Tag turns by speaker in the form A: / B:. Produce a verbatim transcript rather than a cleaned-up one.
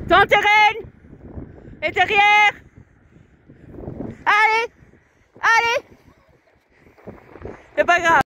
A: Dans terrain. Et derrière. Allez. Allez. C'est pas grave.